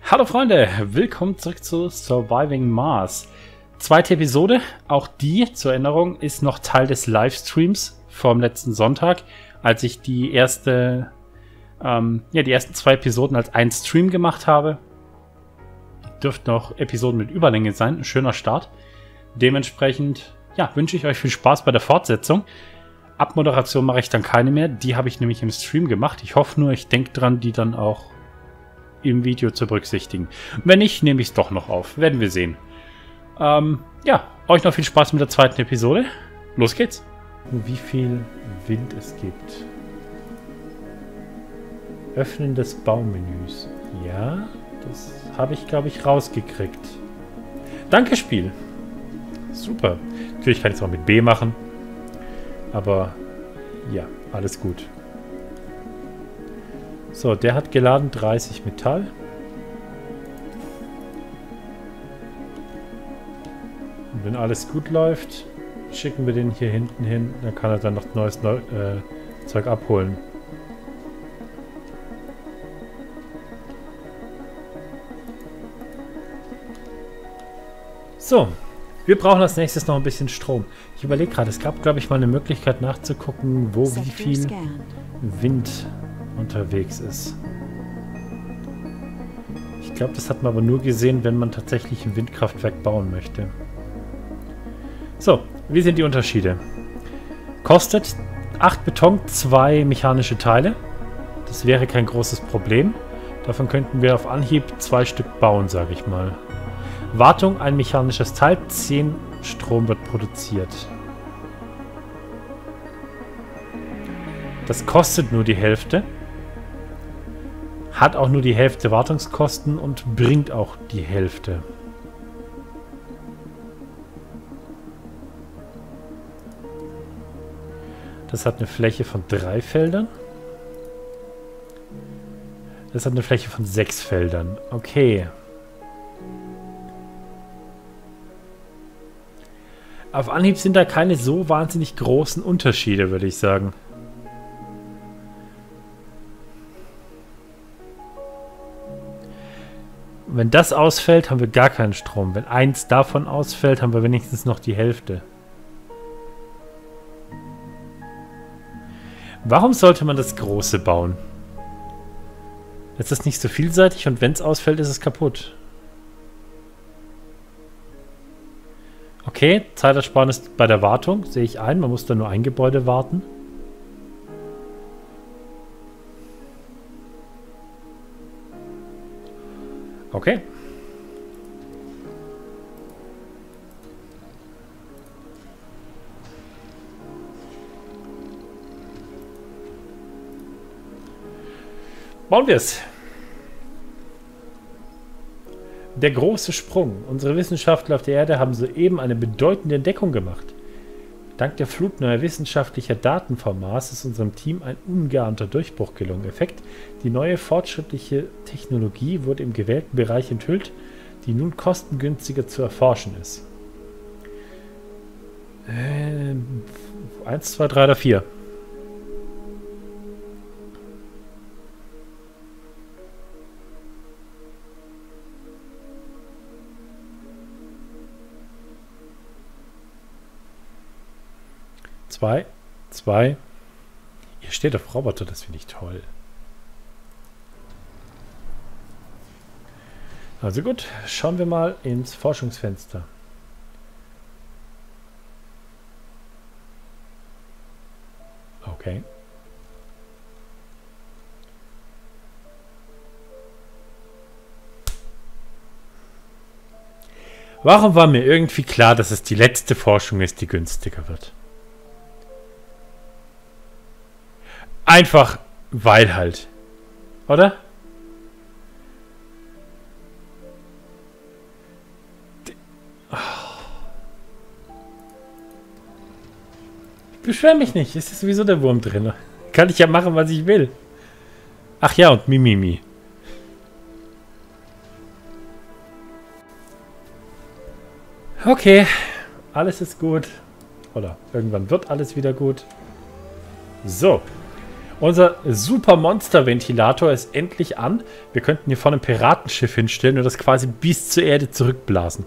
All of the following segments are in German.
Hallo Freunde, willkommen zurück zu Surviving Mars. Zweite Episode, auch die, zur Erinnerung, ist noch Teil des Livestreams vom letzten Sonntag, als ich die ersten zwei Episoden als einen Stream gemacht habe. Dürften auch Episoden mit Überlänge sein, ein schöner Start. Dementsprechend, ja, wünsche ich euch viel Spaß bei der Fortsetzung. Abmoderation mache ich dann keine mehr, die habe ich nämlich im Stream gemacht. Ich hoffe nur, ich denke dran, die dann auch im Video zu berücksichtigen. Wenn nicht, nehme ich es doch noch auf. Werden wir sehen. Ja, euch noch viel Spaß mit der zweiten Episode. Los geht's. Wie viel Wind es gibt. Öffnen des Baumenüs. Ja, das habe ich, glaube ich, rausgekriegt. Danke, Spiel. Super. Natürlich kann ich es auch mit B machen. Aber ja, alles gut. So, der hat geladen 30 Metall. Und wenn alles gut läuft, schicken wir den hier hinten hin. Dann kann er dann noch neues Zeug abholen. So, wir brauchen als nächstes noch ein bisschen Strom. Ich überlege gerade, es gab, glaube ich, mal eine Möglichkeit nachzugucken, wo wie viel Wind unterwegs ist. Ich glaube, das hat man aber nur gesehen, wenn man tatsächlich ein Windkraftwerk bauen möchte. So, wie sind die Unterschiede? Kostet 8 Beton, 2 mechanische Teile. Das wäre kein großes Problem. Davon könnten wir auf Anhieb 2 Stück bauen, sage ich mal. Wartung, ein mechanisches Teil, 10 Strom wird produziert. Das kostet nur die Hälfte. Hat auch nur die Hälfte Wartungskosten und bringt auch die Hälfte. Das hat eine Fläche von 3 Feldern. Das hat eine Fläche von 6 Feldern. Okay. Auf Anhieb sind da keine so wahnsinnig großen Unterschiede, würde ich sagen. Wenn das ausfällt, haben wir gar keinen Strom. Wenn eins davon ausfällt, haben wir wenigstens noch die Hälfte. Warum sollte man das Große bauen? Ist das nicht so vielseitig und wenn es ausfällt, ist es kaputt. Okay, Zeitersparnis bei der Wartung, sehe ich ein. Man muss da nur ein Gebäude warten. Okay. Bauen wir es. Der große Sprung. Unsere Wissenschaftler auf der Erde haben soeben eine bedeutende Entdeckung gemacht. Dank der Flut neuer wissenschaftlicher Daten vom Mars ist unserem Team ein ungeahnter Durchbruch gelungen. Effekt: Die neue fortschrittliche Technologie wurde im gewählten Bereich enthüllt, die nun kostengünstiger zu erforschen ist. 1, 2, 3 oder 4. Zwei. Ihr steht auf Roboter, das finde ich toll. Also gut, schauen wir mal ins Forschungsfenster. Okay. Warum war mir irgendwie klar, dass es die letzte Forschung ist, die günstiger wird? Einfach, weil halt. Oder? Ich beschwere mich nicht. Es ist sowieso der Wurm drin. Kann ich ja machen, was ich will. Ach ja, und Mimimi. Okay. Alles ist gut. Oder irgendwann wird alles wieder gut. So. Unser super Monster-Ventilator ist endlich an. Wir könnten hier vorne ein Piratenschiff hinstellen und das quasi bis zur Erde zurückblasen.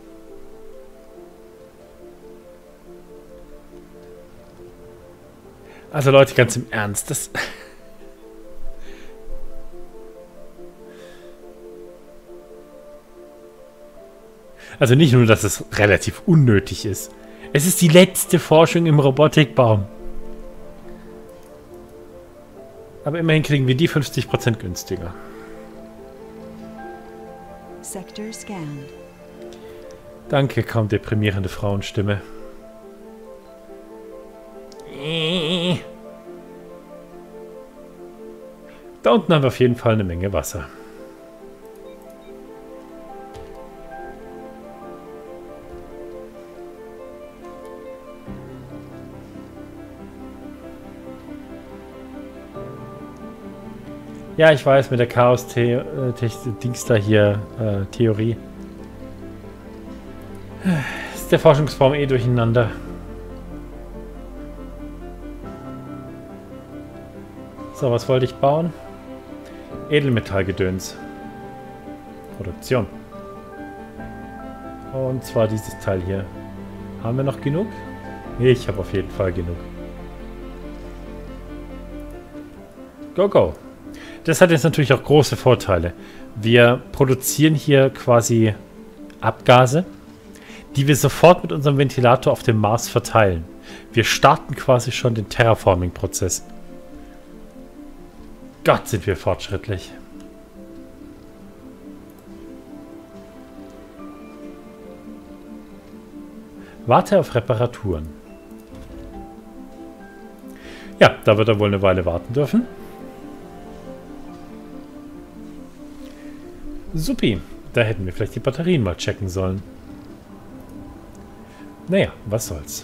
Also Leute, ganz im Ernst, das... Also nicht nur, dass es relativ unnötig ist. Es ist die letzte Forschung im Robotikbaum. Aber immerhin kriegen wir die 50% günstiger. Sector scanned. Danke, kaum deprimierende Frauenstimme. Da unten haben wir auf jeden Fall eine Menge Wasser. Ja, ich weiß, mit der Chaos-Dings da hier, Theorie. Ist der Forschungsbaum eh durcheinander. So, was wollte ich bauen? Edelmetallgedöns. Produktion. Und zwar dieses Teil hier. Haben wir noch genug? Ich habe auf jeden Fall genug. Go, go. Das hat jetzt natürlich auch große Vorteile. Wir produzieren hier quasi Abgase, die wir sofort mit unserem Ventilator auf dem Mars verteilen. Wir starten quasi schon den Terraforming-Prozess. Gott, sind wir fortschrittlich. Warte auf Reparaturen. Ja, da wird er wohl eine Weile warten dürfen. Supi, da hätten wir vielleicht die Batterien mal checken sollen. Naja, was soll's.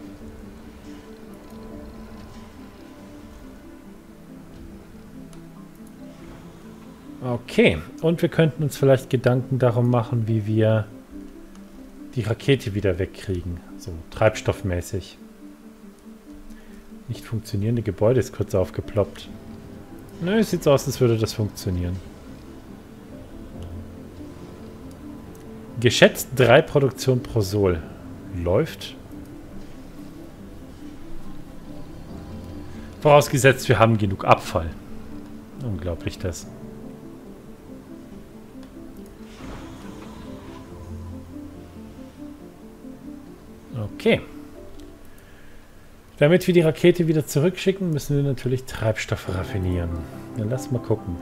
Okay, und wir könnten uns vielleicht Gedanken darum machen, wie wir die Rakete wieder wegkriegen. So, treibstoffmäßig. Nicht funktionierende Gebäude ist kurz aufgeploppt. Nö, es sieht so aus, als würde das funktionieren. Geschätzt 3 Produktionen pro Sol. Läuft. Vorausgesetzt, wir haben genug Abfall. Unglaublich das. Okay. Damit wir die Rakete wieder zurückschicken, müssen wir natürlich Treibstoffe raffinieren. Dann lass mal gucken.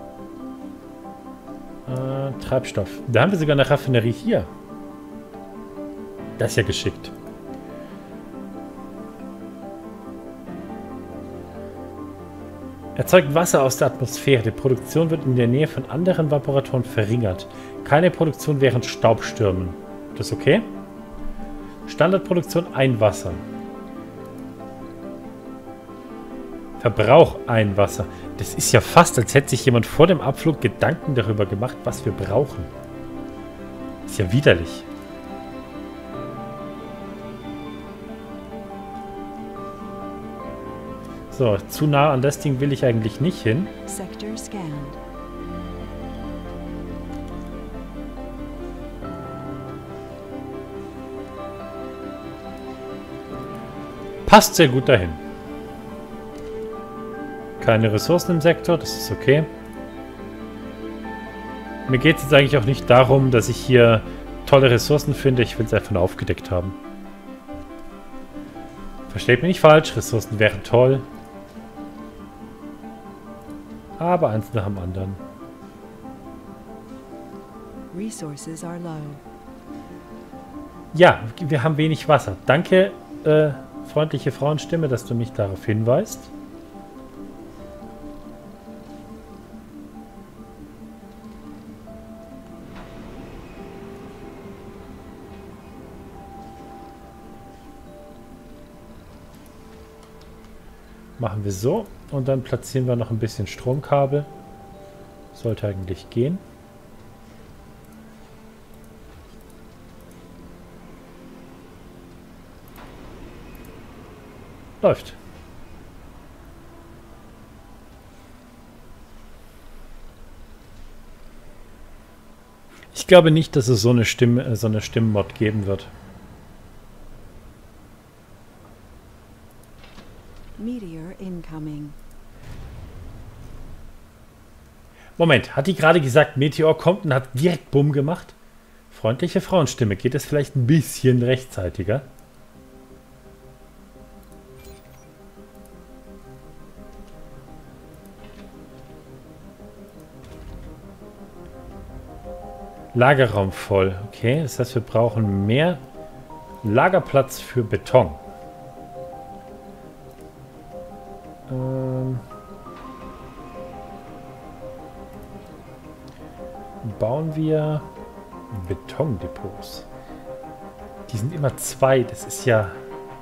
Treibstoff. Da haben wir sogar eine Raffinerie hier. Das ist ja geschickt. Erzeugt Wasser aus der Atmosphäre. Die Produktion wird in der Nähe von anderen Vaporatoren verringert. Keine Produktion während Staubstürmen. Das ist okay? Standardproduktion ein Wasser. Verbrauch ein Wasser. Das ist ja fast, als hätte sich jemand vor dem Abflug Gedanken darüber gemacht, was wir brauchen. Ist ja widerlich. So, zu nah an das Ding will ich eigentlich nicht hin. Sector scanned. Passt sehr gut dahin. Keine Ressourcen im Sektor, das ist okay. Mir geht es jetzt eigentlich auch nicht darum, dass ich hier tolle Ressourcen finde. Ich will es einfach nur aufgedeckt haben. Versteht mich nicht falsch, Ressourcen wären toll. Aber eins nach dem anderen. Resources are low. Ja, wir haben wenig Wasser. Danke, freundliche Frauenstimme, dass du mich darauf hinweist. Machen wir so und dann platzieren wir noch ein bisschen Stromkabel. Sollte eigentlich gehen. Läuft. Ich glaube nicht, dass es so eine Stimmmod geben wird. Meteor incoming. Moment, hat die gerade gesagt, Meteor kommt und hat direkt Bumm gemacht? Freundliche Frauenstimme. Geht es vielleicht ein bisschen rechtzeitiger? Lagerraum voll. Okay, das heißt, wir brauchen mehr Lagerplatz für Beton. Bauen wir Betondepots. Die sind immer 2. Das ist ja...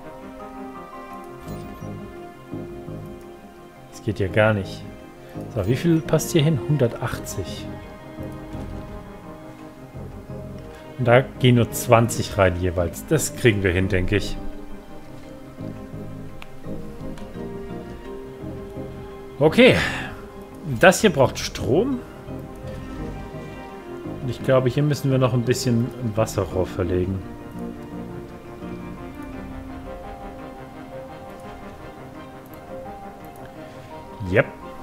Das geht ja gar nicht. So, wie viel passt hier hin? 180. Und da gehen nur 20 rein jeweils. Das kriegen wir hin, denke ich. Okay. Das hier braucht Strom. Und ich glaube, hier müssen wir noch ein bisschen Wasserrohr verlegen. Yep.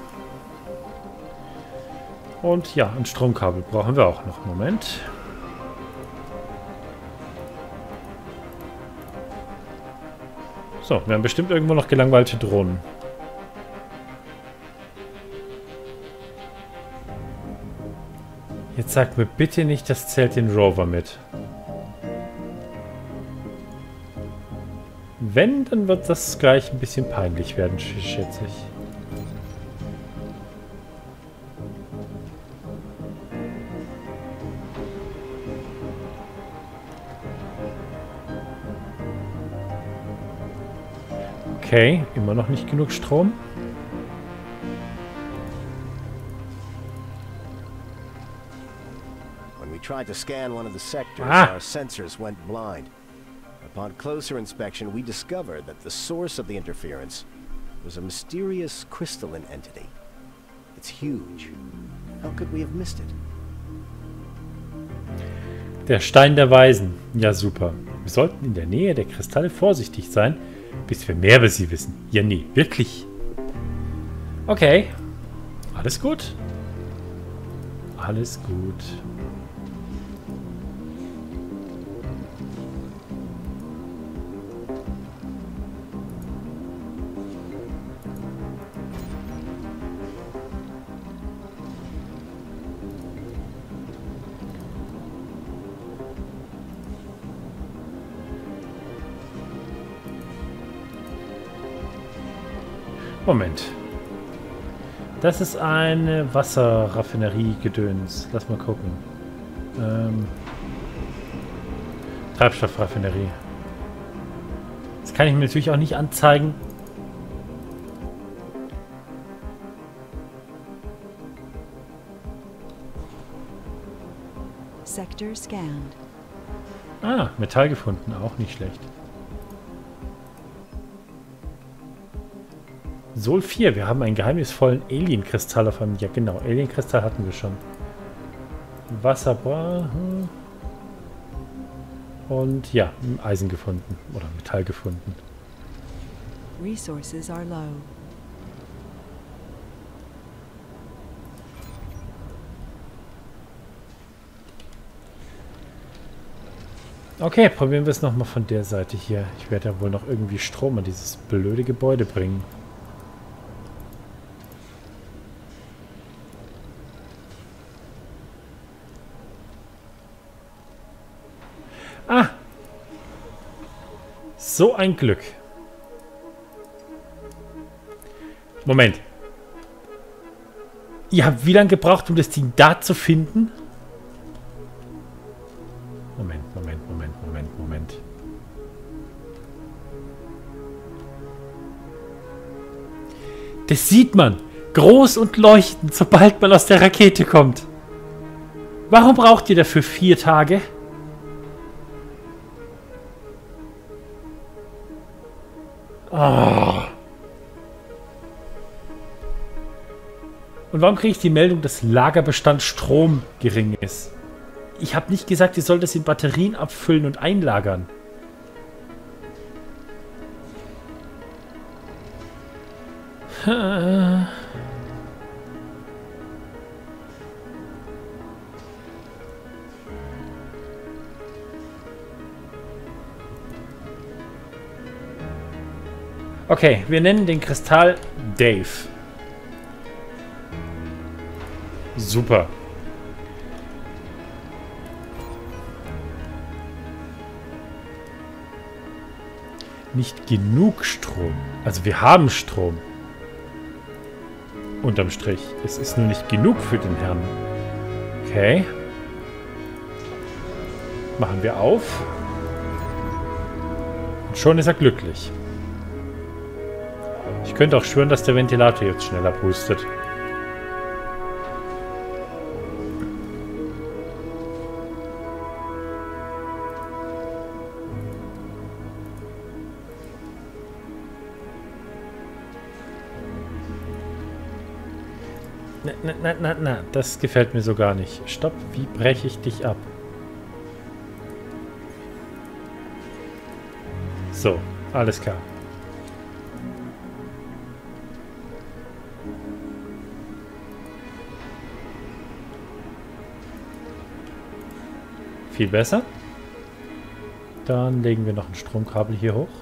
Und ja, ein Stromkabel brauchen wir auch noch. Moment. So, wir haben bestimmt irgendwo noch gelangweilte Drohnen. Jetzt sag mir bitte nicht, das zählt den Rover mit. Wenn, dann wird das gleich ein bisschen peinlich werden, schätze ich. Okay, immer noch nicht genug Strom. When we tried to scan one of the sectors, our sensors went blind. Upon closer inspection, we discovered that the source of the interference was a mysterious crystalline entity. It's huge. How could we have missed it? Der Stein der Weisen. Ja, super. Wir sollten in der Nähe der Kristalle vorsichtig sein, bis wir mehr über sie wissen. Ja, nee, wirklich. Okay. Alles gut. Alles gut. Moment. Das ist eine Wasserraffinerie-Gedöns. Lass mal gucken. Treibstoffraffinerie. Das kann ich mir natürlich auch nicht anzeigen. Sector scanned. Ah, Metall gefunden. Auch nicht schlecht. Sol 4, wir haben einen geheimnisvollen Alien-Kristall auf einem... Ja genau, Alien-Kristall hatten wir schon. Wasser... Und ja, Eisen gefunden. Oder Metall gefunden. Resources are low. Okay, probieren wir es nochmal von der Seite hier. Ich werde ja wohl noch irgendwie Strom an dieses blöde Gebäude bringen. Ah! So ein Glück. Moment. Ihr habt wie lange gebraucht, um das Ding da zu finden? Moment. Das sieht man. Groß und leuchtend, sobald man aus der Rakete kommt. Warum braucht ihr dafür 4 Tage? Oh. Und warum kriege ich die Meldung, dass Lagerbestand Strom gering ist? Ich habe nicht gesagt, ihr sollt es in Batterien abfüllen und einlagern. Okay, wir nennen den Kristall Dave. Super. Nicht genug Strom. Also wir haben Strom. Unterm Strich. Es ist nur nicht genug für den Herrn. Okay. Machen wir auf. Und schon ist er glücklich. Ich könnte auch schwören, dass der Ventilator jetzt schneller pustet. Na, das gefällt mir so gar nicht. Stopp, wie breche ich dich ab? So, alles klar. Viel besser. Dann legen wir noch ein Stromkabel hier hoch.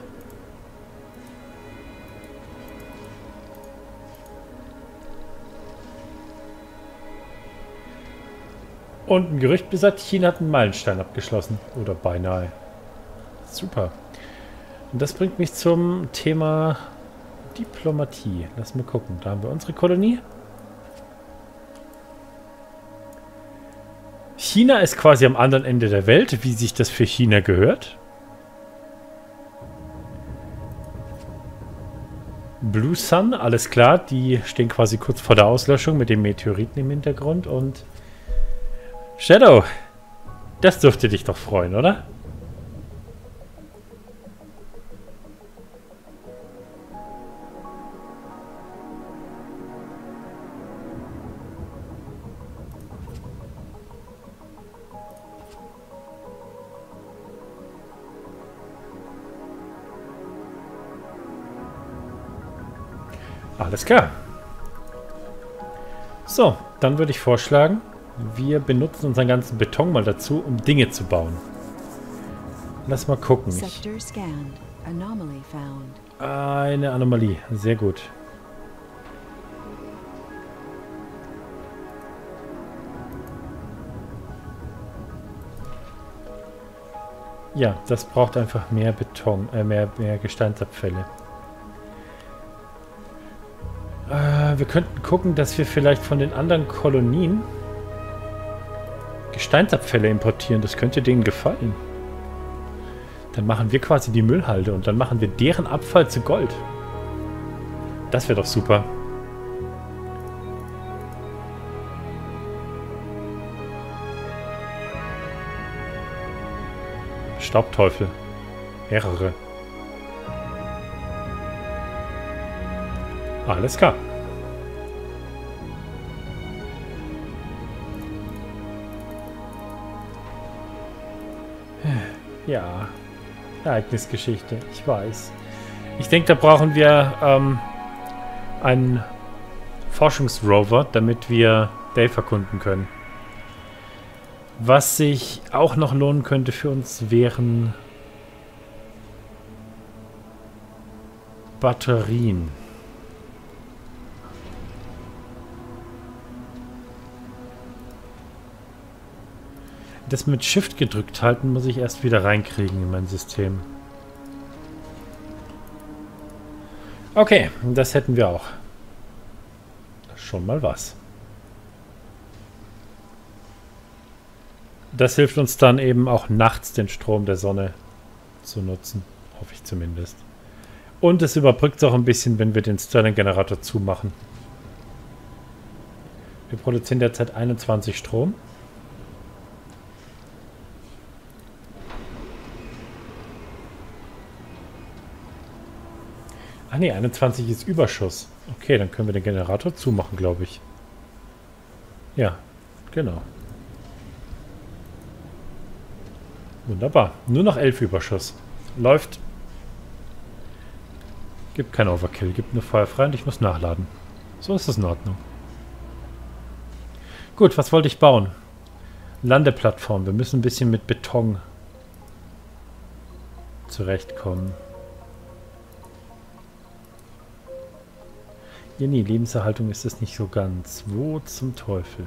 Und ein Gerücht besagt, China hat einen Meilenstein abgeschlossen. Oder beinahe. Super. Und das bringt mich zum Thema Diplomatie. Lass mal gucken. Da haben wir unsere Kolonie. China ist quasi am anderen Ende der Welt, wie sich das für China gehört. Blue Sun, alles klar. Die stehen quasi kurz vor der Auslöschung mit dem Meteoriten im Hintergrund. Und Shadow, das dürfte dich doch freuen, oder? Alles klar. So, dann würde ich vorschlagen, wir benutzen unseren ganzen Beton mal dazu, um Dinge zu bauen. Lass mal gucken. Sector scanned. Anomaly found. Eine Anomalie. Sehr gut. Ja, das braucht einfach mehr Beton, mehr Gesteinsabfälle. Wir könnten gucken, dass wir vielleicht von den anderen Kolonien Gesteinsabfälle importieren. Das könnte denen gefallen. Dann machen wir quasi die Müllhalde und dann machen wir deren Abfall zu Gold. Das wäre doch super. Staubteufel. Mehrere. Alles klar. Ja, Ereignisgeschichte, ich weiß. Ich denke, da brauchen wir einen Forschungsrover, damit wir Dave erkunden können. Was sich auch noch lohnen könnte für uns, wären Batterien. Das mit Shift gedrückt halten muss ich erst wieder reinkriegen in mein System. Okay, das hätten wir auch. Schon mal was. Das hilft uns dann eben auch nachts den Strom der Sonne zu nutzen. Hoffe ich zumindest. Und es überbrückt es auch ein bisschen, wenn wir den Stirling-Generator zumachen. Wir produzieren derzeit 21 Strom. Ah ne, 21 ist Überschuss. Okay, dann können wir den Generator zumachen, glaube ich. Ja, genau. Wunderbar. Nur noch 11 Überschuss. Läuft. Gibt kein Overkill. Gibt nur Feuer frei und ich muss nachladen. So ist das in Ordnung. Gut, was wollte ich bauen? Landeplattform. Wir müssen ein bisschen mit Beton zurechtkommen. Ja, nee, Lebenserhaltung ist es nicht so ganz. Wo zum Teufel?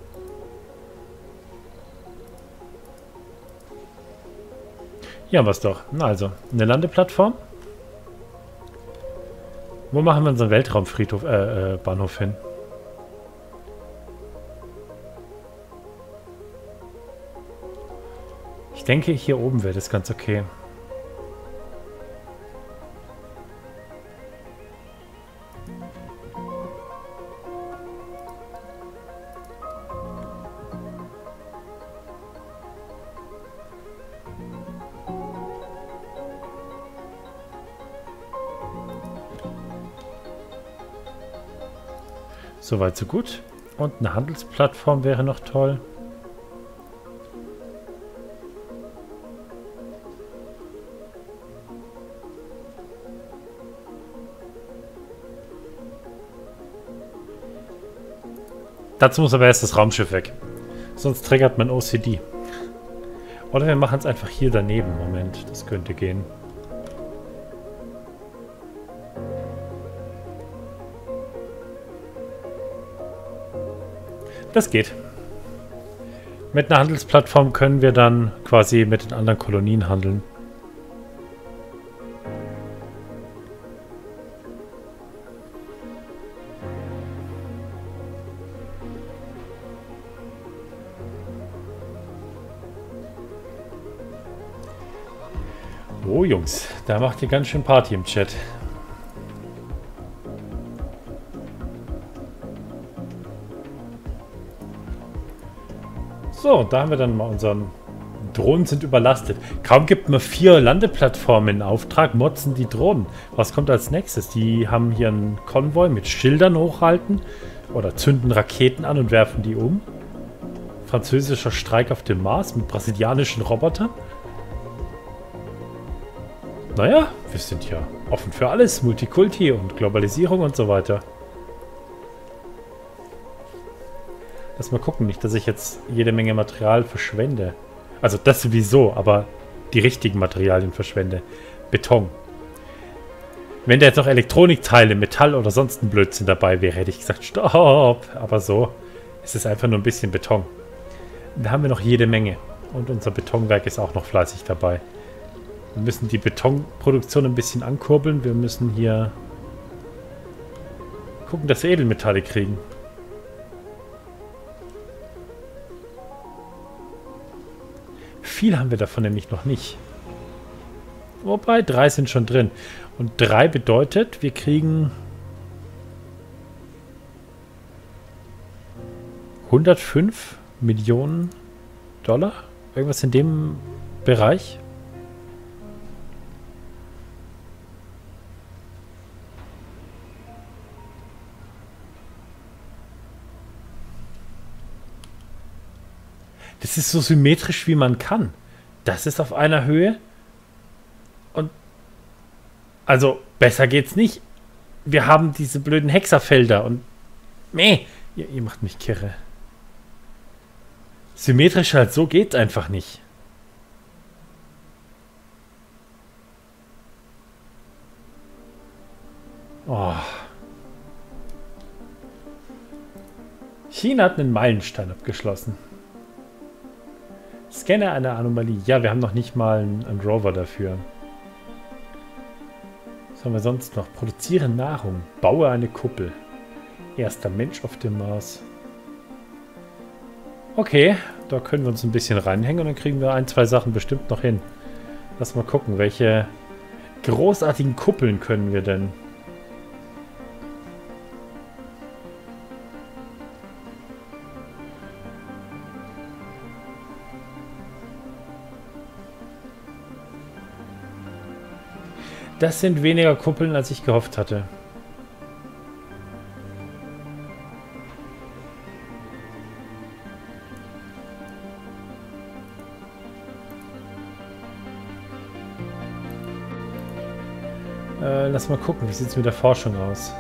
Ja, was doch. Na also, eine Landeplattform. Wo machen wir unseren Weltraumfriedhof, Bahnhof hin? Ich denke, hier oben wäre das ganz okay. Soweit, so gut. Und eine Handelsplattform wäre noch toll. Dazu muss aber erst das Raumschiff weg. Sonst triggert man OCD. Oder wir machen es einfach hier daneben. Moment, das könnte gehen. Das geht. Mit einer Handelsplattform können wir dann quasi mit den anderen Kolonien handeln. Oh Jungs, da macht ihr ganz schön Party im Chat. So, da haben wir dann mal unseren... Drohnen sind überlastet. Kaum gibt man 4 Landeplattformen in Auftrag, motzen die Drohnen. Was kommt als nächstes? Die haben hier einen Konvoi mit Schildern hochhalten oder zünden Raketen an und werfen die um. Französischer Streik auf dem Mars mit brasilianischen Robotern. Naja, wir sind ja offen für alles. Multikulti und Globalisierung und so weiter. Lass mal gucken, nicht, dass ich jetzt jede Menge Material verschwende. Also das sowieso, aber die richtigen Materialien verschwende. Beton. Wenn da jetzt noch Elektronikteile, Metall oder sonst ein Blödsinn dabei wäre, hätte ich gesagt, stopp. Aber so ist es einfach nur ein bisschen Beton. Da haben wir noch jede Menge. Und unser Betonwerk ist auch noch fleißig dabei. Wir müssen die Betonproduktion ein bisschen ankurbeln. Wir müssen hier gucken, dass wir Edelmetalle kriegen. Viel haben wir davon nämlich noch nicht. Wobei, 3 sind schon drin. Und 3 bedeutet, wir kriegen 105 Millionen Dollar? Irgendwas in dem Bereich? Das ist so symmetrisch, wie man kann. Das ist auf einer Höhe. Und also, besser geht's nicht. Wir haben diese blöden Hexafelder und meh, ihr macht mich kirre. Symmetrisch halt, so geht's einfach nicht. Oh. China hat einen Meilenstein abgeschlossen. Scanne eine Anomalie. Ja, wir haben noch nicht mal einen Rover dafür. Was haben wir sonst noch? Produziere Nahrung. Baue eine Kuppel. Erster Mensch auf dem Mars. Okay, da können wir uns ein bisschen reinhängen und dann kriegen wir 1, 2 Sachen bestimmt noch hin. Lass mal gucken, welche großartigen Kuppeln können wir denn? Das sind weniger Kuppeln, als ich gehofft hatte. Lass mal gucken, wie sieht es mit der Forschung aus?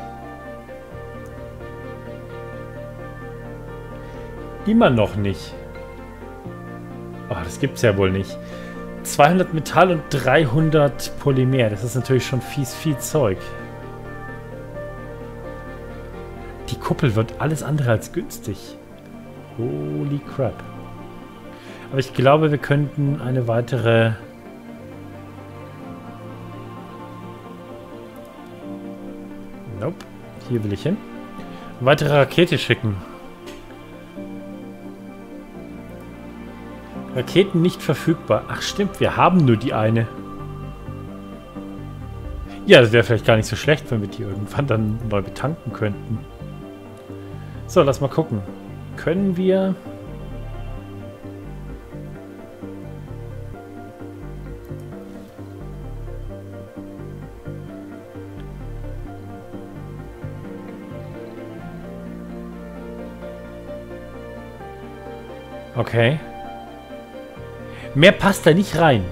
Immer noch nicht. Oh, das gibt's ja wohl nicht. 200 Metall und 300 Polymer. Das ist natürlich schon viel Zeug. Die Kuppel wird alles andere als günstig. Holy crap. Aber ich glaube, wir könnten eine weitere... Nope. Hier will ich hin. Eine weitere Rakete schicken. Raketen nicht verfügbar. Ach stimmt, wir haben nur die eine. Ja, das wäre vielleicht gar nicht so schlecht, wenn wir die irgendwann dann neu betanken könnten. So, lass mal gucken. Können wir... Okay. Mehr passt da nicht rein.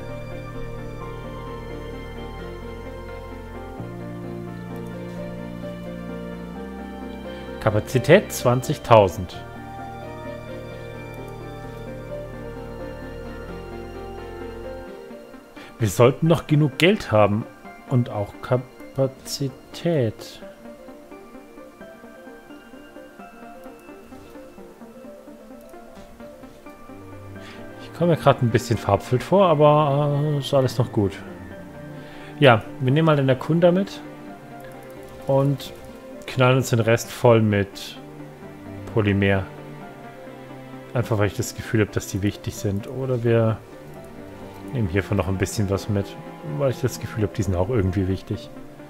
Kapazität 20.000. Wir sollten noch genug Geld haben und auch Kapazität. Ich komme mir gerade ein bisschen farbfüllt vor, aber ist alles noch gut. Ja, wir nehmen mal den Erkunder mit und knallen uns den Rest voll mit Polymer. Einfach weil ich das Gefühl habe, dass die wichtig sind. Oder wir nehmen hiervon noch ein bisschen was mit, weil ich das Gefühl habe, die sind auch irgendwie wichtig.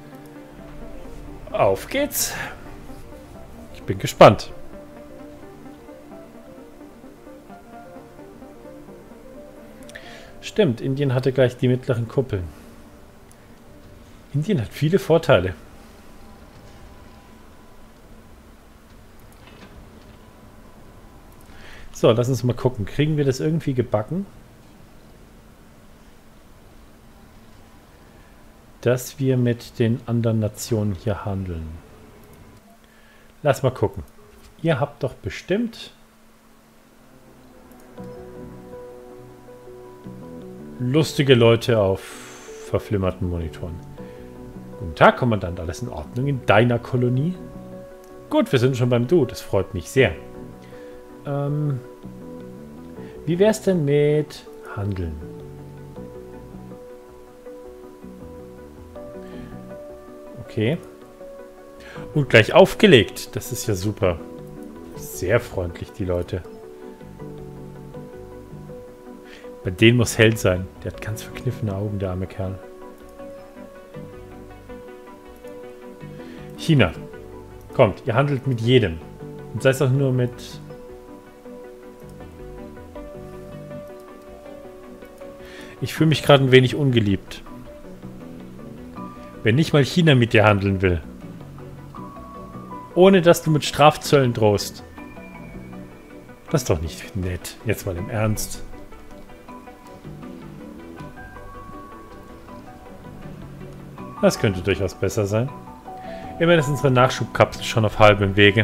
Auf geht's! Ich bin gespannt. Stimmt, Indien hatte gleich die mittleren Kuppeln. Indien hat viele Vorteile. So, lass uns mal gucken. Kriegen wir das irgendwie gebacken? Dass wir mit den anderen Nationen hier handeln. Lass mal gucken. Ihr habt doch bestimmt lustige Leute auf verflimmerten Monitoren. Guten Tag, Kommandant. Alles in Ordnung in deiner Kolonie? Gut, wir sind schon beim Du. Das freut mich sehr. Wie wär's denn mit Handeln? Okay. Und gleich aufgelegt. Das ist ja super. Sehr freundlich, die Leute. Bei denen muss hell sein. Der hat ganz verkniffene Augen, der arme Kerl. China. Kommt, ihr handelt mit jedem. Und sei es auch nur mit... Ich fühle mich gerade ein wenig ungeliebt. Wenn nicht mal China mit dir handeln will. Ohne dass du mit Strafzöllen drohst. Das ist doch nicht nett. Jetzt mal im Ernst. Das könnte durchaus besser sein. Immerhin ist unsere Nachschubkapsel schon auf halbem Wege.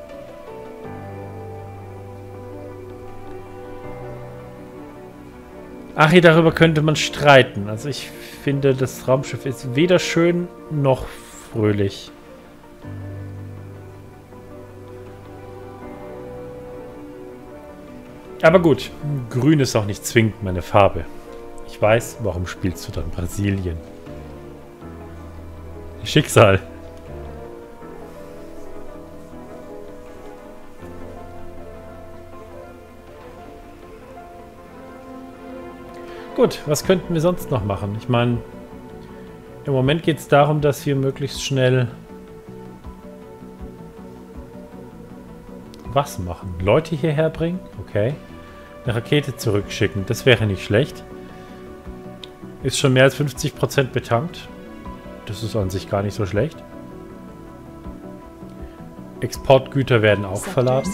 Ach, hier darüber könnte man streiten. Also ich finde, das Raumschiff ist weder schön noch fröhlich. Aber gut, grün ist auch nicht zwingend meine Farbe. Ich weiß, warum spielst du dann Brasilien? Schicksal. Gut, was könnten wir sonst noch machen? Ich meine, im Moment geht es darum, dass wir möglichst schnell was machen? Leute hierher bringen? Okay. Eine Rakete zurückschicken, das wäre nicht schlecht. Ist schon mehr als 50% betankt. Das ist an sich gar nicht so schlecht. Exportgüter werden auch verladen.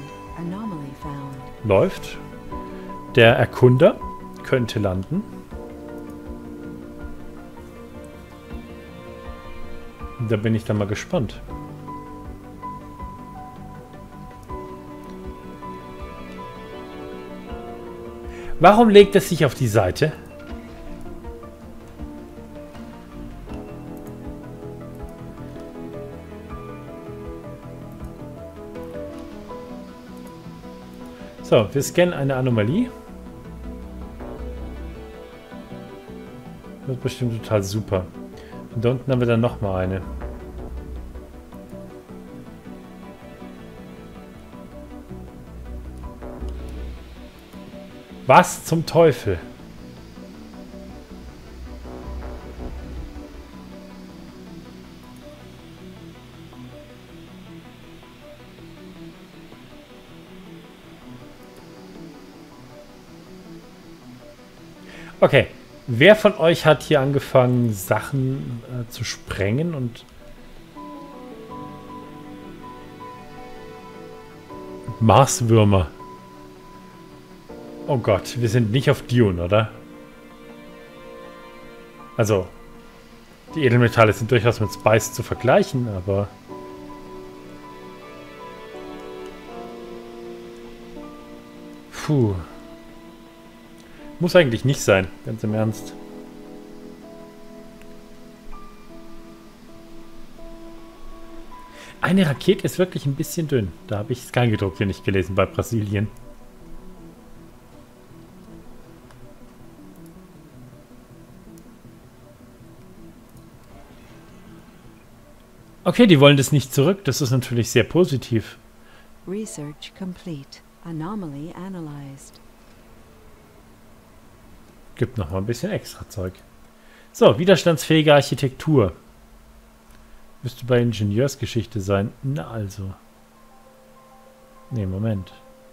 Läuft. Der Erkunder könnte landen. Da bin ich dann mal gespannt. Warum legt es sich auf die Seite? So, wir scannen eine Anomalie. Das wird bestimmt total super. Und da unten haben wir dann nochmal eine. Was zum Teufel? Okay, wer von euch hat hier angefangen, Sachen zu sprengen und Marswürmer? Oh Gott, wir sind nicht auf Dune, oder? Also, die Edelmetalle sind durchaus mit Spice zu vergleichen, aber... Puh. Muss eigentlich nicht sein, ganz im Ernst. Eine Rakete ist wirklich ein bisschen dünn. Da habe ich das Kleingedruckte nicht gelesen bei Brasilien. Okay, die wollen das nicht zurück. Das ist natürlich sehr positiv. Research complete. Anomaly analyzed. Gibt noch mal ein bisschen extra Zeug. So, widerstandsfähige Architektur. Müsste bei Ingenieursgeschichte sein. Na also. Nee, Moment.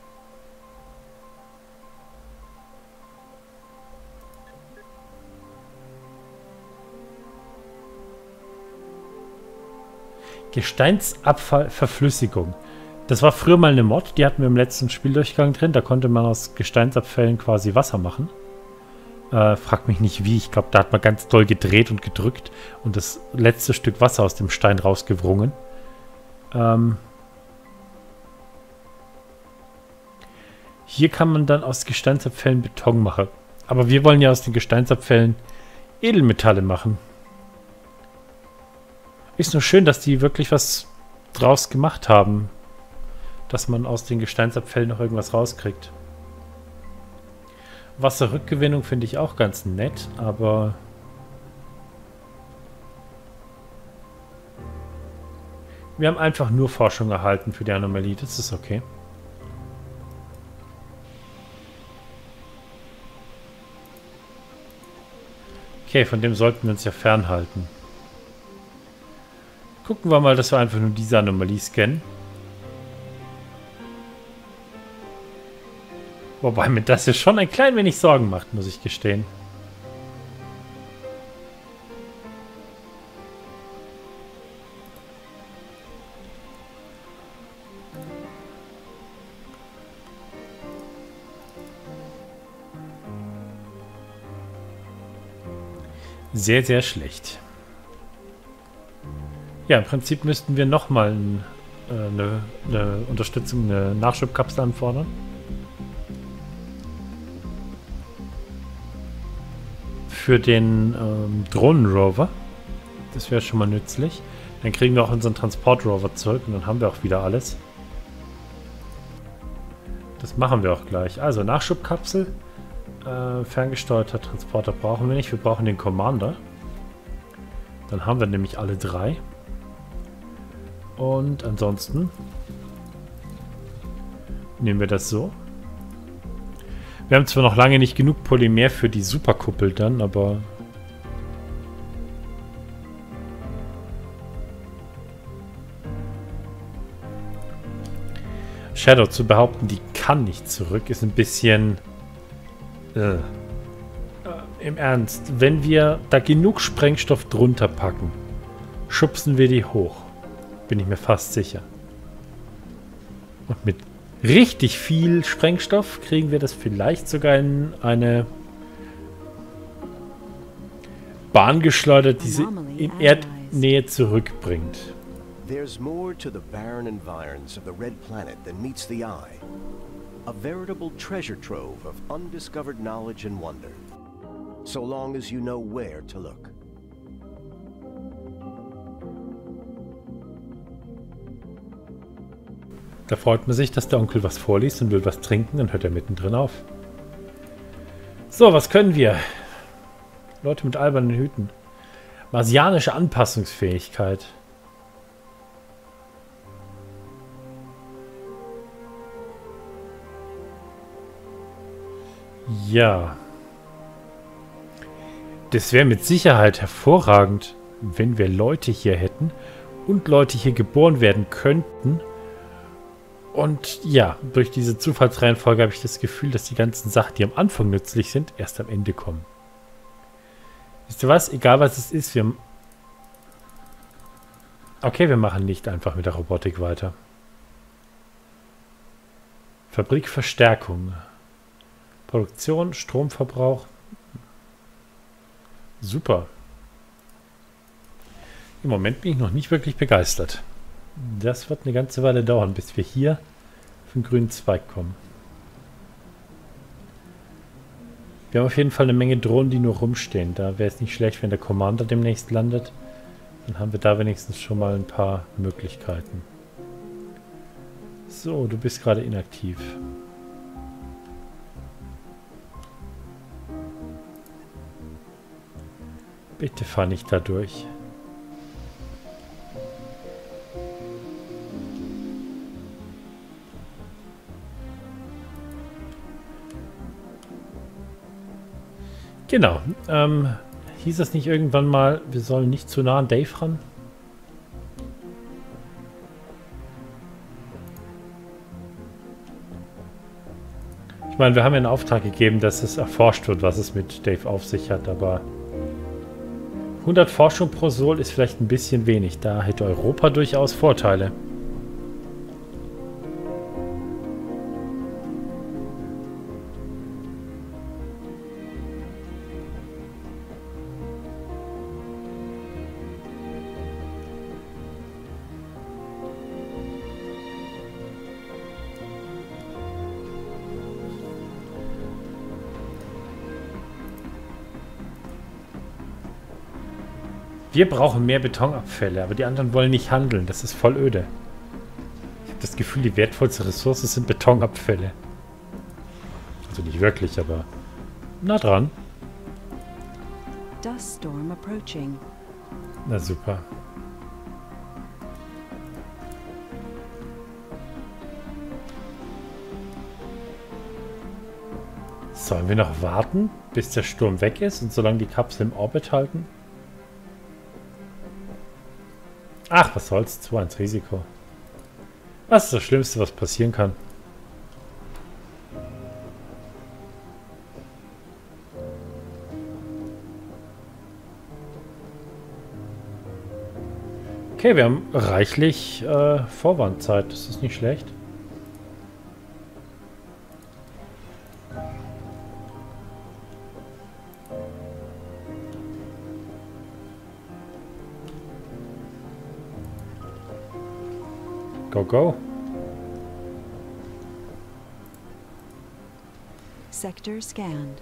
Gesteinsabfallverflüssigung. Das war früher mal eine Mod, die hatten wir im letzten Spieldurchgang drin. Da konnte man aus Gesteinsabfällen quasi Wasser machen. Frag mich nicht wie. Ich glaube, da hat man ganz doll gedreht und gedrückt und das letzte Stück Wasser aus dem Stein rausgewrungen. Hier kann man dann aus Gesteinsabfällen Beton machen. Aber wir wollen ja aus den Gesteinsabfällen Edelmetalle machen. Ist nur schön, dass die wirklich was draus gemacht haben. Dass man aus den Gesteinsabfällen noch irgendwas rauskriegt. Wasserrückgewinnung finde ich auch ganz nett, aber... Wir haben einfach nur Forschung erhalten für die Anomalie. Das ist okay. Okay, von dem sollten wir uns ja fernhalten. Gucken wir mal, dass wir einfach nur diese Anomalie scannen. Wobei mir das ja schon ein klein wenig Sorgen macht, muss ich gestehen. Sehr, sehr schlecht. Ja, im Prinzip müssten wir nochmal eine Unterstützung, eine Nachschubkapsel anfordern. Für den Drohnenrover. Das wäre schon mal nützlich. Dann kriegen wir auch unseren Transportrover zurück und dann haben wir auch wieder alles. Das machen wir auch gleich. Also Nachschubkapsel. Ferngesteuerter Transporter brauchen wir nicht. Wir brauchen den Commander. Dann haben wir nämlich alle drei. Und ansonsten nehmen wir das so. Wir haben zwar noch lange nicht genug Polymer für die Superkuppel dann, aber... Shadow zu behaupten, die kann nicht zurück, ist ein bisschen... Im Ernst, wenn wir da genug Sprengstoff drunter packen, schubsen wir die hoch. Bin ich mir fast sicher. Und mit richtig viel Sprengstoff kriegen wir das vielleicht sogar in eine Bahn geschleudert, die sie Nähe zurückbringt. There's more to the barren environs of the Red Planet than meets the eye. A veritable treasure trove of undiscovered knowledge and wonder. So long as you know where to look. Da freut man sich, dass der Onkel was vorliest und will was trinken, dann hört er mittendrin auf. So, was können wir? Leute mit albernen Hüten. Marsianische Anpassungsfähigkeit. Ja. Das wäre mit Sicherheit hervorragend, wenn wir Leute hier hätten und Leute hier geboren werden könnten. Und ja, durch diese Zufallsreihenfolge habe ich das Gefühl, dass die ganzen Sachen, die am Anfang nützlich sind, erst am Ende kommen. Wisst ihr was? Egal was es ist, wir... Okay, wir machen nicht einfach mit der Robotik weiter. Fabrikverstärkung. Produktion, Stromverbrauch. Super. Im Moment bin ich noch nicht wirklich begeistert. Das wird eine ganze Weile dauern, bis wir hier auf den grünen Zweig kommen. Wir haben auf jeden Fall eine Menge Drohnen, die nur rumstehen. Da wäre es nicht schlecht, wenn der Commander demnächst landet. Dann haben wir da wenigstens schon mal ein paar Möglichkeiten. So, du bist gerade inaktiv. Bitte fahr nicht da durch. Genau. Hieß es nicht irgendwann mal, wir sollen nicht zu nah an Dave ran? Ich meine, wir haben ja einen Auftrag gegeben, dass es erforscht wird, was es mit Dave auf sich hat, aber 100 Forschung pro Sol ist vielleicht ein bisschen wenig. Da hätte Europa durchaus Vorteile. Wir brauchen mehr Betonabfälle, aber die anderen wollen nicht handeln. Das ist voll öde. Ich habe das Gefühl, die wertvollste Ressource sind Betonabfälle. Also nicht wirklich, aber nah dran. Dust storm approaching. Na super. Sollen wir noch warten, bis der Sturm weg ist und solange die Kapsel im Orbit halten? Ach, was soll's? 2-1 Risiko. Was ist das Schlimmste, was passieren kann? Okay, wir haben reichlich Vorwarnzeit. Das ist nicht schlecht. Go, go. Sector scanned.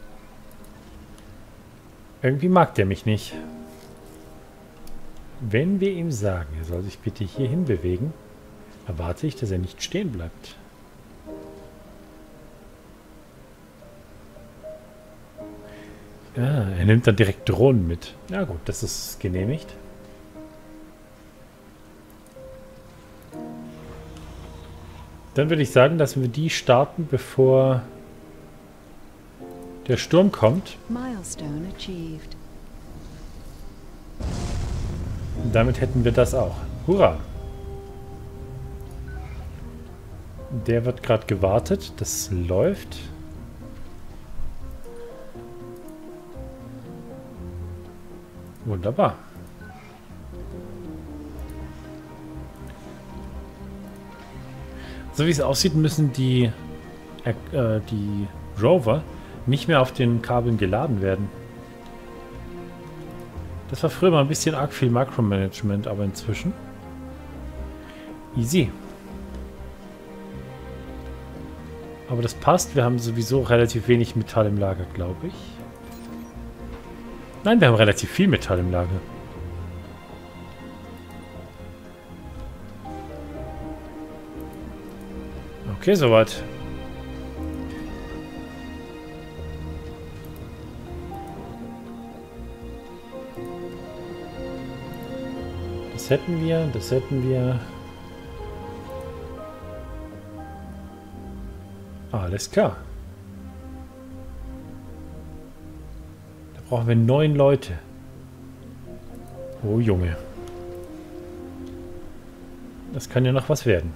Irgendwie mag der mich nicht. Wenn wir ihm sagen, er soll sich bitte hierhin bewegen, erwarte ich, dass er nicht stehen bleibt. Ja, er nimmt dann direkt Drohnen mit. Ja gut, das ist genehmigt. Dann würde ich sagen, dass wir die starten, bevor der Sturm kommt. Milestone achieved. Und damit hätten wir das auch. Hurra! Der wird gerade gewartet. Das läuft. Wunderbar. So wie es aussieht, müssen die Rover nicht mehr auf den Kabeln geladen werden. Das war früher mal ein bisschen arg viel Micromanagement, aber inzwischen easy. Aber das passt. Wir haben sowieso relativ wenig Metall im Lager, glaube ich. Nein, wir haben relativ viel Metall im Lager. Okay, soweit. Das hätten wir, das hätten wir. Alles klar. Da brauchen wir 9 Leute. Oh Junge. Das kann ja noch was werden.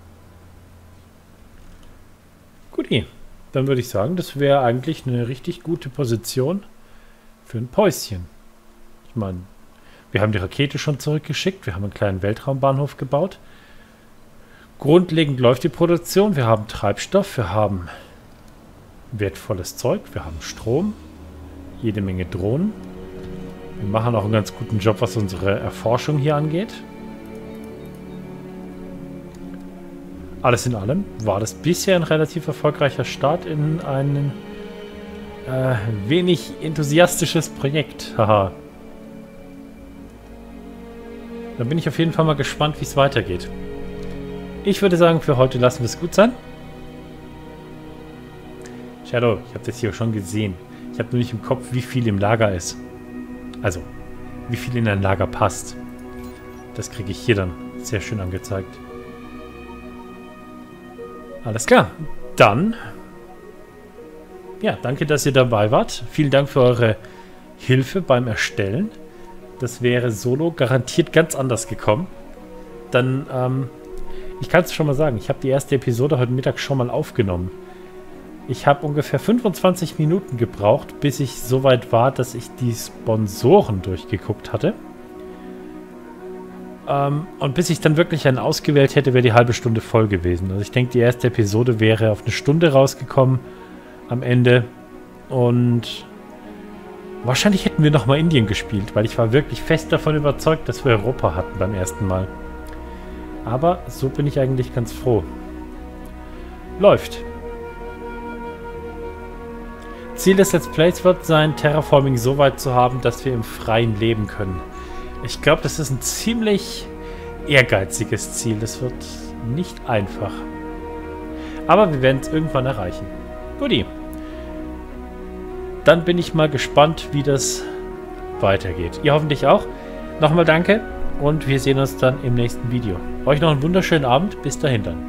Guti. Dann würde ich sagen, das wäre eigentlich eine richtig gute Position für ein Päuschen. Ich meine, wir haben die Rakete schon zurückgeschickt. Wir haben einen kleinen Weltraumbahnhof gebaut. Grundlegend läuft die Produktion. Wir haben Treibstoff, wir haben wertvolles Zeug, wir haben Strom, jede Menge Drohnen. Wir machen auch einen ganz guten Job, was unsere Erforschung hier angeht. Alles in allem war das bisher ein relativ erfolgreicher Start in ein wenig enthusiastisches Projekt. Haha. Da bin ich auf jeden Fall mal gespannt, wie es weitergeht. Ich würde sagen, für heute lassen wir es gut sein. Shadow, ich habe das hier schon gesehen. Ich habe nur nicht im Kopf, wie viel im Lager ist. Also, wie viel in ein Lager passt. Das kriege ich hier dann sehr schön angezeigt. Alles klar. Dann, ja, danke, dass ihr dabei wart. Vielen Dank für eure Hilfe beim Erstellen. Das wäre solo garantiert ganz anders gekommen. Dann, ich kann es schon mal sagen, ich habe die erste Episode heute Mittag schon mal aufgenommen. Ich habe ungefähr 25 Minuten gebraucht, bis ich so weit war, dass ich die Sponsoren durchgeguckt hatte. Und bis ich dann wirklich einen ausgewählt hätte, wäre die halbe Stunde voll gewesen. Also ich denke, die erste Episode wäre auf eine Stunde rausgekommen am Ende. Und wahrscheinlich hätten wir nochmal Indien gespielt, weil ich war wirklich fest davon überzeugt, dass wir Europa hatten beim ersten Mal. Aber so bin ich eigentlich ganz froh. Läuft. Ziel des Let's Plays wird sein, Terraforming so weit zu haben, dass wir im Freien leben können. Ich glaube, das ist ein ziemlich ehrgeiziges Ziel. Das wird nicht einfach. Aber wir werden es irgendwann erreichen. Guti. Dann bin ich mal gespannt, wie das weitergeht. Ihr hoffentlich auch. Nochmal danke und wir sehen uns dann im nächsten Video. Euch noch einen wunderschönen Abend. Bis dahin dann.